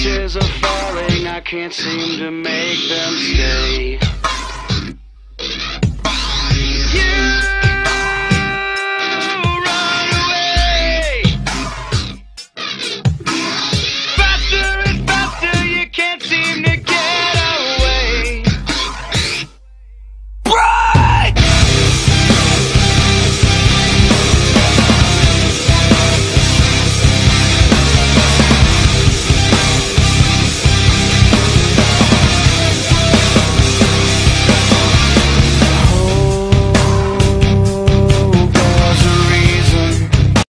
wishes are falling, I can't seem to make them stay.